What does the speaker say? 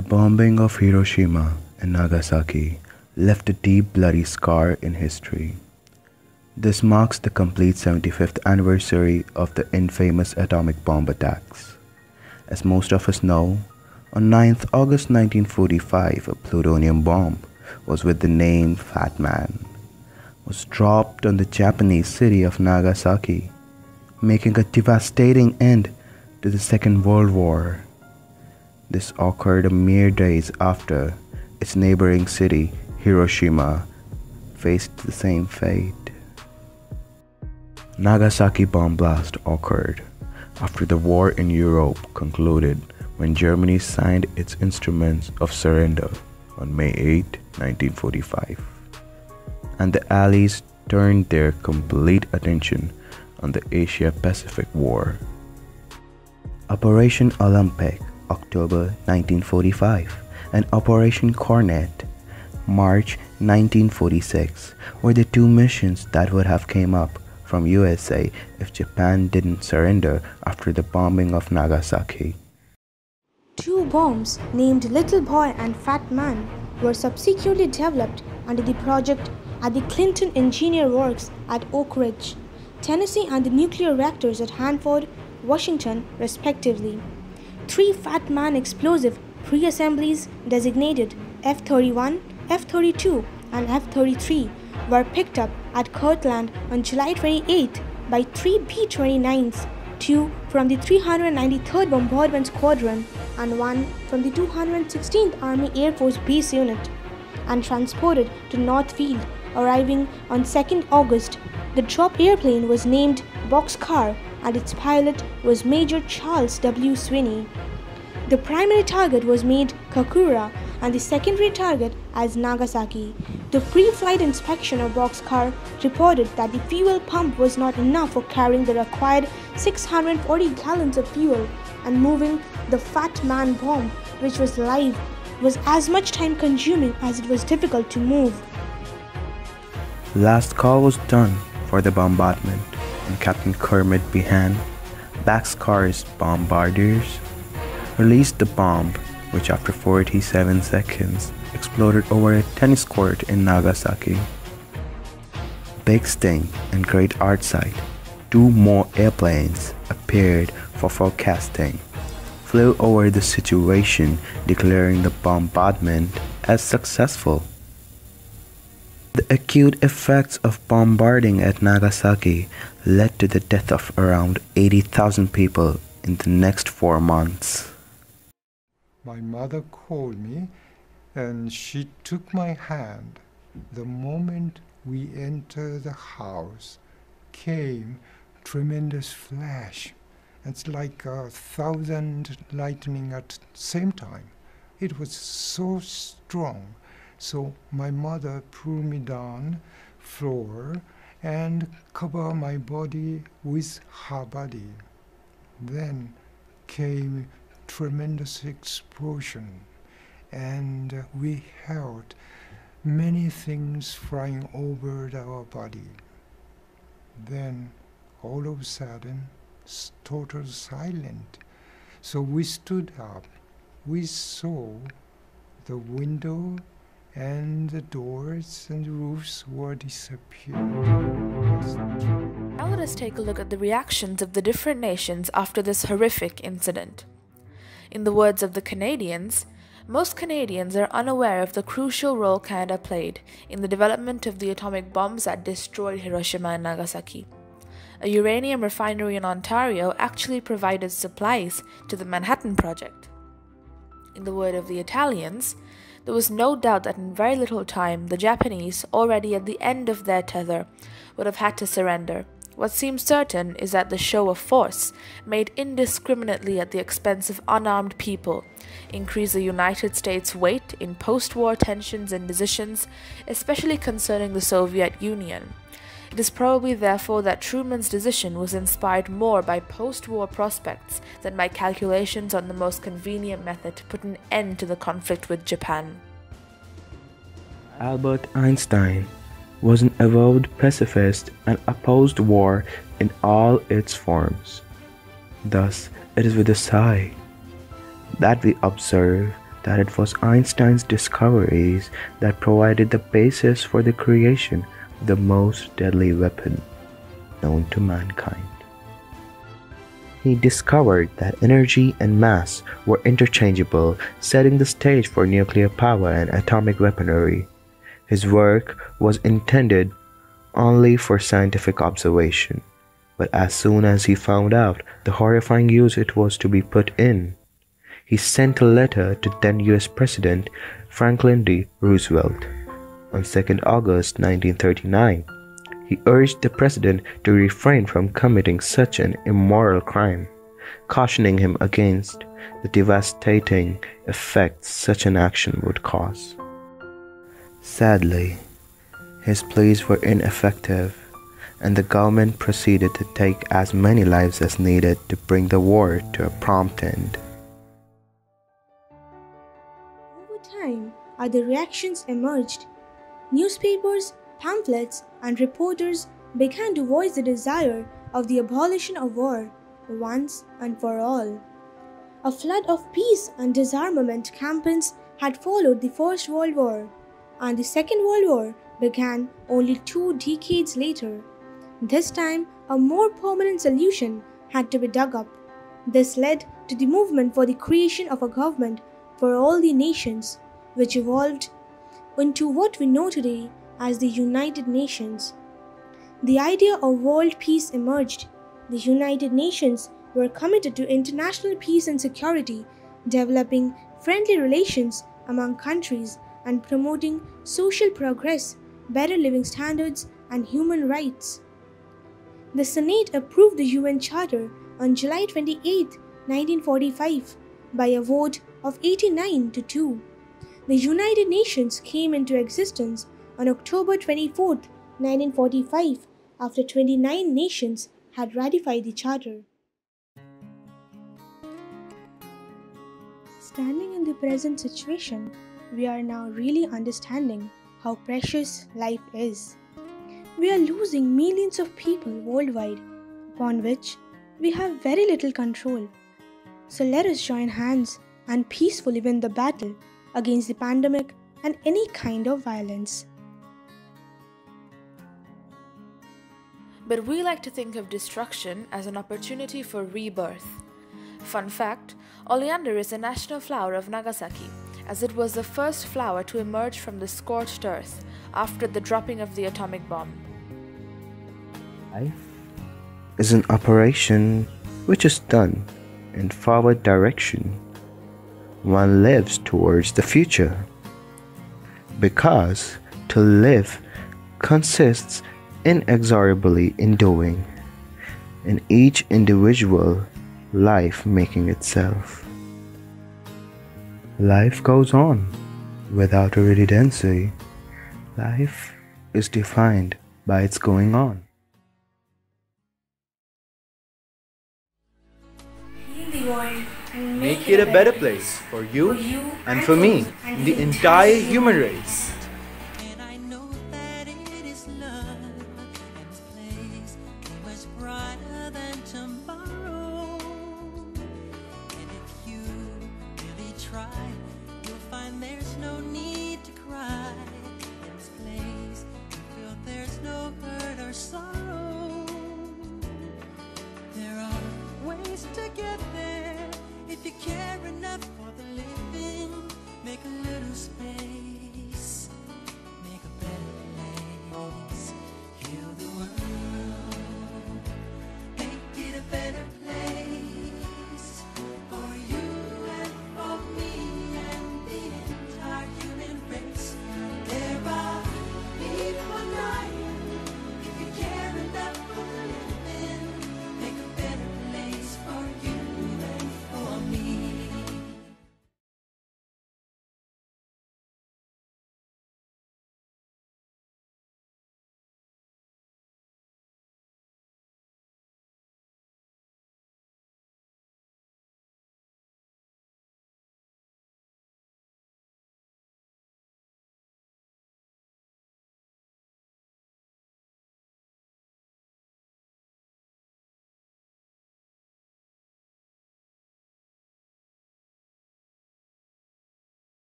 The bombing of Hiroshima and Nagasaki left a deep bloody scar in history. This marks the complete 75th anniversary of the infamous atomic bomb attacks. As most of us know, on 9th August 1945, a plutonium bomb was with the name Fat Man was dropped on the Japanese city of Nagasaki, making a devastating end to the Second World War. This occurred a mere days after its neighboring city, Hiroshima, faced the same fate. Nagasaki bomb blast occurred after the war in Europe concluded when Germany signed its instruments of surrender on May 8, 1945, and the Allies turned their complete attention on the Asia-Pacific War. Operation Olympic, October 1945, and Operation Cornet, March 1946, were the two missions that would have came up from USA if Japan didn't surrender after the bombing of Nagasaki. Two bombs named Little Boy and Fat Man were subsequently developed under the project at the Clinton Engineer Works at Oak Ridge, Tennessee, and the nuclear reactors at Hanford, Washington, respectively. Three Fat Man explosive pre-assemblies designated F-31, F-32, and F-33 were picked up at Kirtland on July 28 by three B-29s, two from the 393rd Bombardment Squadron and one from the 216th Army Air Force Base Unit, and transported to Northfield, arriving on 2nd August. The drop airplane was named Boxcar and its pilot was Major Charles W. Sweeney. The primary target was made Kokura and the secondary target as Nagasaki. The pre-flight inspection of Boxcar reported that the fuel pump was not enough for carrying the required 640 gallons of fuel, and moving the Fat Man bomb, which was live, was as much time consuming as it was difficult to move. Last call was done for the bombardment, and Captain Kermit Behan, Boxcar's bombardiers, released the bomb, which after 47 seconds exploded over a tennis court in Nagasaki. Big Sting and Great Artside, two more airplanes appeared for forecasting, flew over the situation, declaring the bombardment as successful. The acute effects of bombarding at Nagasaki led to the death of around 80,000 people in the next 4 months. My mother called me and she took my hand. The moment we entered the house came tremendous flash. It's like 1,000 lightning at the same time. It was so strong. So my mother pulled me down floor and covered my body with her body. Then came tremendous explosion, and we heard many things flying over our body. Then all of a sudden, total silent. So we stood up. We saw the window and the doors and the roofs were disappearing. Now let us take a look at the reactions of the different nations after this horrific incident. In the words of the Canadians, most Canadians are unaware of the crucial role Canada played in the development of the atomic bombs that destroyed Hiroshima and Nagasaki. A uranium refinery in Ontario actually provided supplies to the Manhattan Project. In the word of the Italians, there was no doubt that in very little time the Japanese, already at the end of their tether, would have had to surrender. What seems certain is that the show of force, made indiscriminately at the expense of unarmed people, increased the United States' weight in post-war tensions and decisions, especially concerning the Soviet Union. It is probably therefore that Truman's decision was inspired more by post-war prospects than by calculations on the most convenient method to put an end to the conflict with Japan. Albert Einstein was an avowed pacifist and opposed war in all its forms. Thus, it is with a sigh that we observe that it was Einstein's discoveries that provided the basis for the creation of the most deadly weapon known to mankind. He discovered that energy and mass were interchangeable, setting the stage for nuclear power and atomic weaponry. His work was intended only for scientific observation, but as soon as he found out the horrifying use it was to be put in, he sent a letter to then US President Franklin D. Roosevelt. On 2nd August 1939, he urged the president to refrain from committing such an immoral crime, cautioning him against the devastating effects such an action would cause. Sadly, his pleas were ineffective, and the government proceeded to take as many lives as needed to bring the war to a prompt end. Over time, other reactions emerged. Newspapers, pamphlets, and reporters began to voice the desire of the abolition of war once and for all. A flood of peace and disarmament campaigns had followed the First World War, and the Second World War began only 2 decades later. This time, a more permanent solution had to be dug up. This led to the movement for the creation of a government for all the nations, which evolved into what we know today as the United Nations. The idea of world peace emerged. The United Nations were committed to international peace and security, developing friendly relations among countries and promoting social progress, better living standards, and human rights. The Senate approved the UN Charter on July 28, 1945, by a vote of 89 to 2. The United Nations came into existence on October 24, 1945, after 29 nations had ratified the Charter. Standing in the present situation, we are now really understanding how precious life is. We are losing millions of people worldwide, upon which we have very little control. So let us join hands and peacefully win the battle against the pandemic and any kind of violence. But we like to think of destruction as an opportunity for rebirth. Fun fact, oleander is the national flower of Nagasaki, as it was the first flower to emerge from the scorched earth after the dropping of the atomic bomb. Life is an operation which is done in forward direction. One lives towards the future, because to live consists inexorably in doing, in each individual life making itself. Life goes on without a redundancy. Life is defined by its going on. Heal the world and Make it a better place for you and for me, the entire human race.